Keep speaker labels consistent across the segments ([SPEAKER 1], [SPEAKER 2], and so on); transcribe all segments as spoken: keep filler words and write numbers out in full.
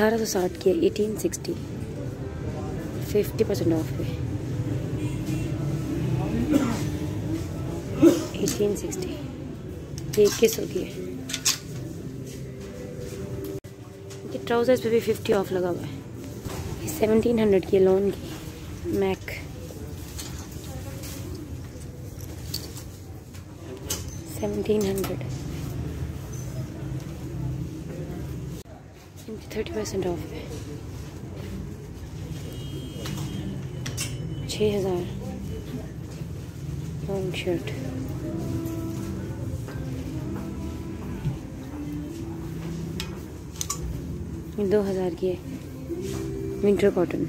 [SPEAKER 1] अठारह सौ साठ की है, eighteen sixty, fifty percent off पे, एटीन सिक्सटी, ये इक्कीस सौ की है। ये ट्राउजर्स पे भी फिफ्टी ऑफ लगा हुआ है। ये सेवनटीन हंड्रेड की है लॉन की मैक, सेवनटीन हंड्रेड, इनकी थर्टी परसेंट ऑफ है, छः हज़ार लॉन्ग शर्ट। दो हज़ार की है विंटर कॉटन,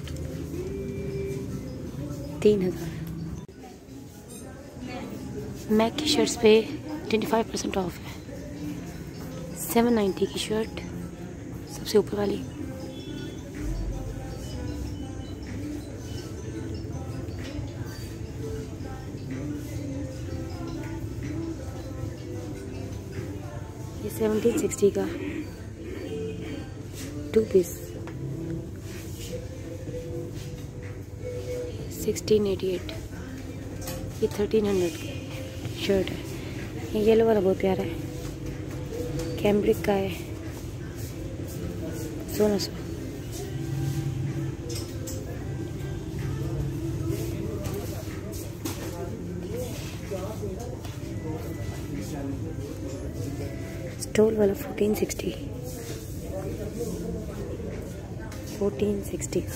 [SPEAKER 1] तीन हज़ार। मैक की शर्ट्स पे ट्वेंटी फाइव परसेंट ऑफ है, सेवन नाइन्टी की शर्ट सबसे ऊपर वाली, ये सेवनटीन सिक्सटी का two piece, sixteen eighty eight, ये थर्टीन हंड्रेड की शर्ट है। ये येलो वाला बहुत प्यारा है, कैम्ब्रिक का है, सोलह सौ। स्टोल वाला फोर्टीन सिक्सटी, फोर्टीन सिक्सटी का।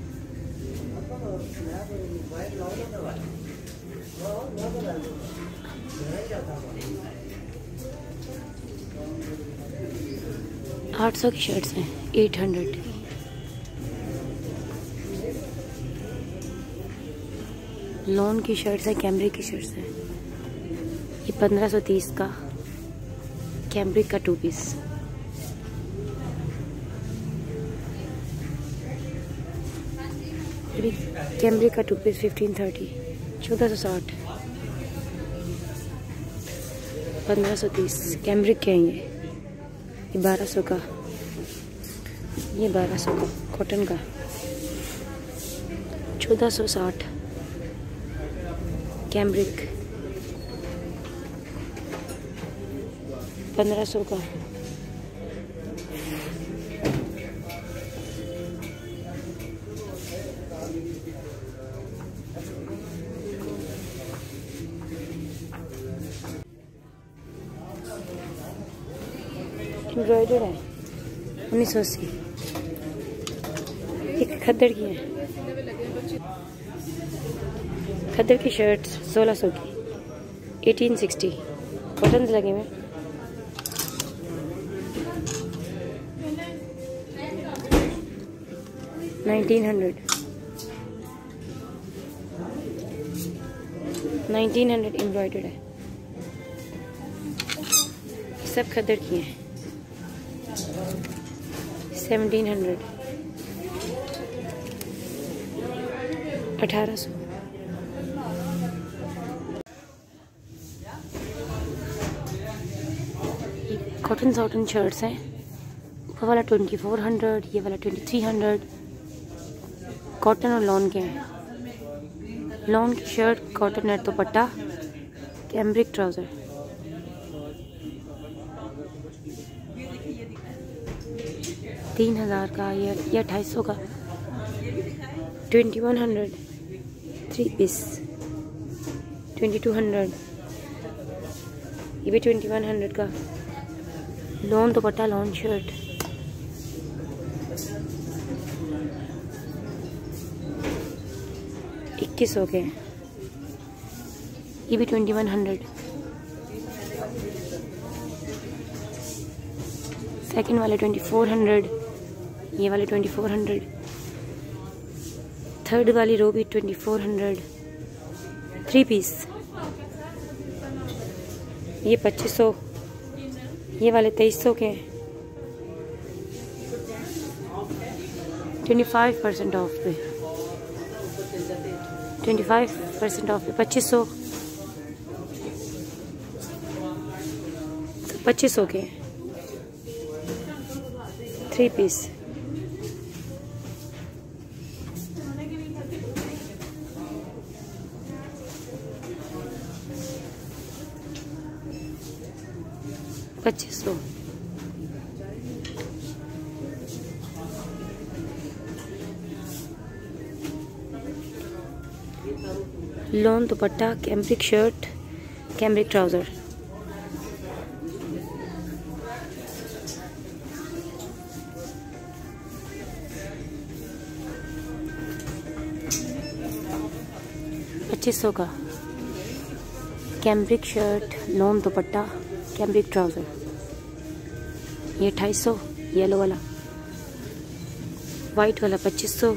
[SPEAKER 1] आठ सौ की शर्ट्स हैं, एट हंड्रेड की। लॉन की शर्ट्स है, कैम्ब्रिक की शर्ट्स है। ये पंद्रह सौ तीस का कैम्ब्रिक का टू पीस, कैम्ब्रिक का टू पीस फिफ्टीन थर्टी, चौदह सौ साठ, पंद्रह सौ तीस। कैम्ब्रिक के हैं ये ये बारह सौ का, ये बारह सौ का कॉटन का, चौदह सौ साठ कैम्ब्रिक, पंद्रह सौ का। एम्ब्रॉयडर है, उन्नीस सौ अस्सी। एक खद्दर की है, खद्दर की शर्ट सोलह सौ की, एटीन सिक्सटी, कॉटन लगे हुए। Nineteen hundred, nineteen hundred embroidered है, सब खद्दर की हैं। सेवनटीन हंड्रेड, अठारह सौ। कॉटन सॉटन शर्ट्स हैं, ऊपर वाला ट्वेंटी फोर हंड्रेड, ये वाला ट्वेंटी थ्री हंड्रेड। कॉटन और लॉन के हैं। लॉन की शर्ट, कॉटन है दुपट्टा, कैम्ब्रिक ट्राउज़र। तीन हज़ार का, ये ये अट्ठाईस सौ का, twenty one hundred three piece, twenty two hundred, ये भी ट्वेंटी वन हंड्रेड का। लॉन दुपट्टा, लॉन शर्ट, इक्कीस सौ के, ये भी ट्वेंटी वन हंड्रेड। सेकेंड वाले ट्वेंटी फोर हंड्रेड, ये वाले ट्वेंटी फोर हंड्रेड। थर्ड वाली रो भी twenty four hundred, three piece, ये पच्चीस सौ, ये वाले तेईस सौ के, ट्वेंटी फाइव परसेंट ऑफ पे, ट्वेंटी फाइव परसेंट ऑफ पे पच्चीस सौ, पच्चीस सौ के थ्री पीस। पच्चीस सौ। Lawn dupatta, cambric shirt, cambric trouser. पच्चीस सौ का cambric shirt, lawn dupatta, cambric trouser. ये अट्ठाईस सौ। येलो वाला, वाइट वाला पच्चीस सौ,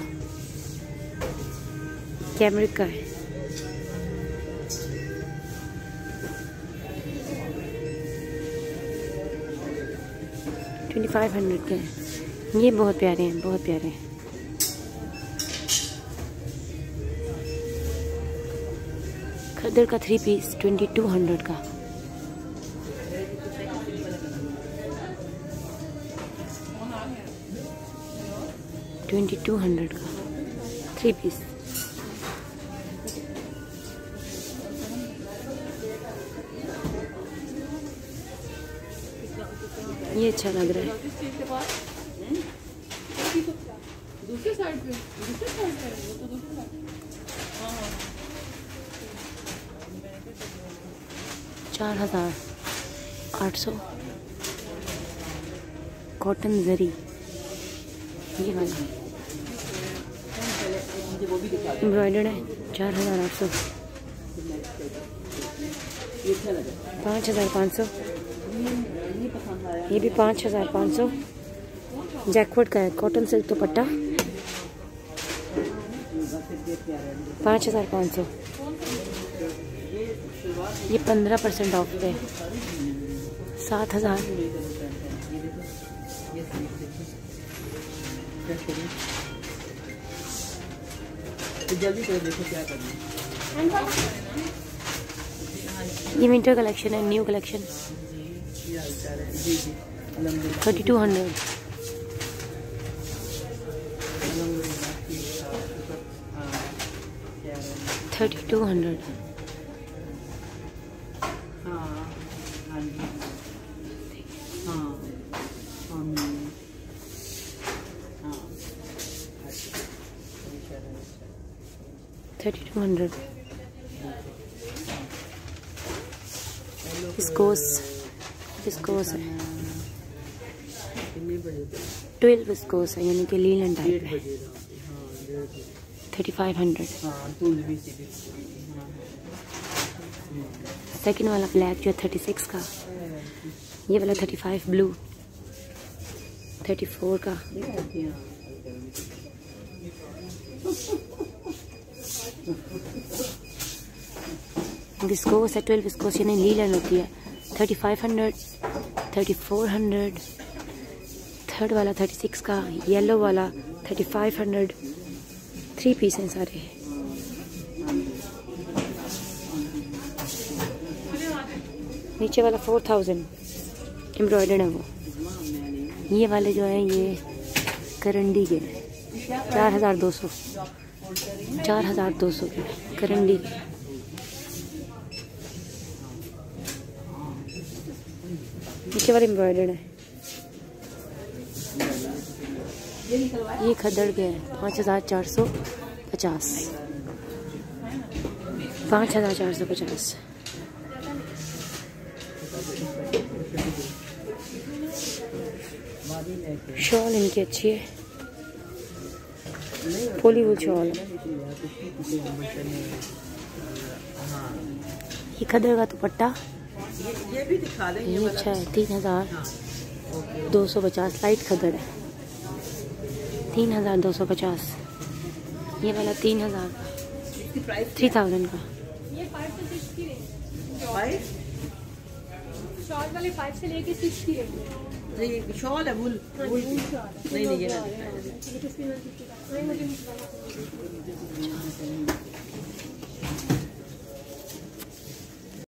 [SPEAKER 1] कैम्ब्रिक का है। ट्वेंटी फाइव हंड्रेड के हैं। ये बहुत प्यारे हैं, बहुत प्यारे हैं। खद्दर का three piece twenty two hundred का। ट्वेंटी टू हंड्रेड का थ्री पीस। ये अच्छा लग रहा है। दूसरे साइड पे, दूसरे साइड पे, वो तो दूसरे साइड। चार हजार आठ सौ कॉटन जरी। ये वाला एम्ब्रॉयडर्ड है। चार हजार आठ सौ। पाँच हजार पाँच सौ। ये भी पाँच हजार पाँच सौ। जैकवर्ड का है, कॉटन सिल्क दुपट्टा। पाँच हजार पाँच सौ। ये पंद्रह परसेंट ऑफ पे। सात हजार। ये विंटर कलेक्शन है, new collection. Thirty two hundred. Thirty two hundred. Thirty two hundred. Viscose, viscose है। ट्वेल्व विस्कोस है, यानी कि लीलन टाइप है। Thirty five hundred. सेकेंड वाला ब्लैक जो है थर्टी सिक्स का। ये वाला thirty five blue. Thirty four का। विस्कोस है, ट्वेल्व विस्कोस यानी लीलन होती है। Thirty five hundred, thirty four hundred. Third वाला थर्टी सिक्स का। येलो वाला thirty five hundred. Three piece हैं सारे। नीचे वाला फोर थाउजेंड एम्ब्रॉयडर्ड है वो। ये वाले जो है ये करंडी के चार हजार दो सौ। चार हजार दो सौ के करंडी के। नीचे वाले एम्ब्रॉयडर्ड है। ये खद्दड़ के है। पाँच हजार चार सौ पचास। पाँच हजार चार सौ पचास। शॉल इनकी अच्छी है, पॉलीवुड शॉल है। ये खद्दड़ का दुपट्टा। ये भी दिखा दें। ये अच्छा है। तीन हजार दो सौ पचास। लाइट खद्दड़ है। तीन हजार दो सौ पचास। ये वाला तीन हजार का। थ्री थाउजेंड का। ये फाइव से सिक्स की रेंज। शॉल वाले फाइव से लेके सिक्स की रेंज। नहीं शॉल है, वूल। नहीं नहीं ये ना।